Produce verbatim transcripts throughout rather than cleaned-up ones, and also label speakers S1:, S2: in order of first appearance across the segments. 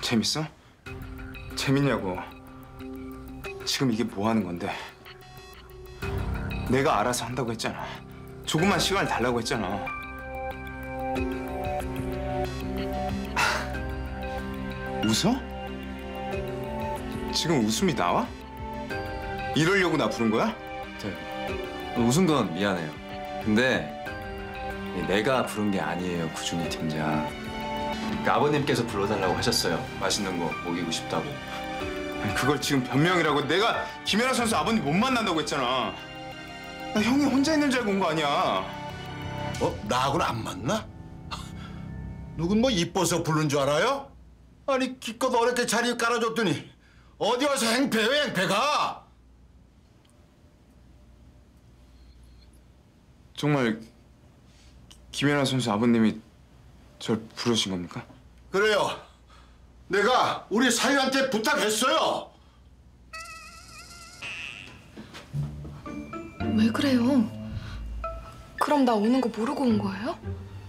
S1: 재밌어? 재밌냐고. 지금 이게 뭐 하는 건데? 내가 알아서 한다고 했잖아. 조금만 시간을 달라고 했잖아. 웃어? 지금 웃음이 나와? 이러려고 나 부른 거야?
S2: 네. 웃은 건 미안해요. 근데 내가 부른 게 아니에요, 구준이 팀장. 그러니까 아버님께서 불러달라고 하셨어요. 맛있는 거 먹이고 싶다고.
S1: 아니, 그걸 지금 변명이라고. 내가 김연아 선수 아버님 못 만난다고 했잖아. 나 형이 혼자 있는 줄 알고 온 거 아니야.
S3: 어? 나하고는 안 맞나? 누군 뭐 이뻐서 부른 줄 알아요? 아니 기껏 어렵게 자리 깔아줬더니 어디 와서 행패요, 행패가?
S1: 정말 김연아 선수 아버님이 절 부르신 겁니까?
S3: 그래요. 내가 우리 사위한테 부탁했어요.
S4: 왜 그래요? 그럼 나 오는 거 모르고 온 거예요?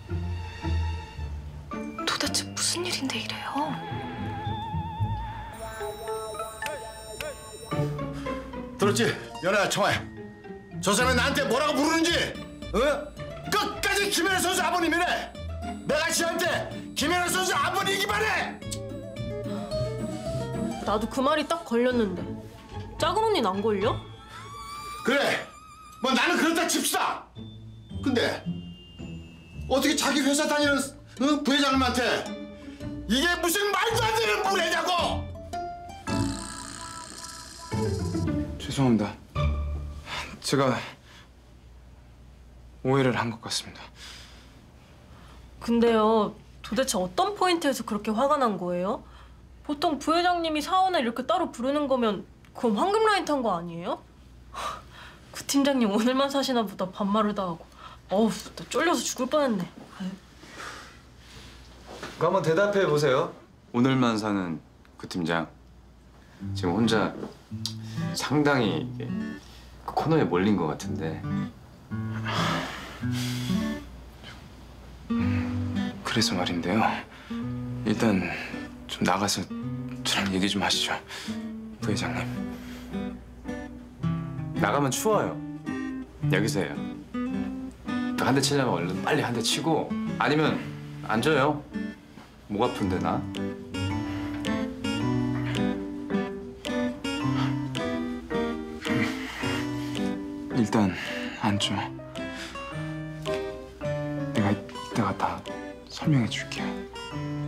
S4: 도대체 무슨 일인데 이래요?
S3: 들었지? 연아야, 청아야. 저 사람이 나한테 뭐라고 부르는지, 어? 끝까지 김연아 선수 아버님이래. 내가 지한테 김연아 선수 아버님이기만 해.
S5: 나도 그 말이 딱 걸렸는데 작은 언니는 안 걸려?
S3: 그래, 뭐 나는 그렇다 칩시다. 근데 어떻게 자기 회사 다니는 어? 부회장님한테 이게 무슨 말도 안 되는 무례냐고!
S1: 죄송합니다. 제가 오해를 한 것 같습니다.
S5: 근데요, 도대체 어떤 포인트에서 그렇게 화가 난 거예요? 보통 부회장님이 사원을 이렇게 따로 부르는 거면 그건 황금 라인 탄 거 아니에요? 구 팀장님 오늘만 사시나 보다 반말을 다 하고. 어우, 나 쫄려서 죽을 뻔했네. 아유.
S2: 그거 한번 대답해 보세요. 오늘만 사는 구 팀장. 지금 혼자 상당히 이게 그 코너에 몰린 것 같은데.
S1: 그래서 말인데요. 일단 좀 나가서 저랑 얘기 좀 하시죠, 부회장님.
S2: 나가면 추워요. 여기서 해요. 한 대 치려면 얼른 빨리 한 대 치고, 아니면 앉아요. 목 아픈데 나.
S1: 일단 앉죠. 내가 이따가 다 설명해 줄게요.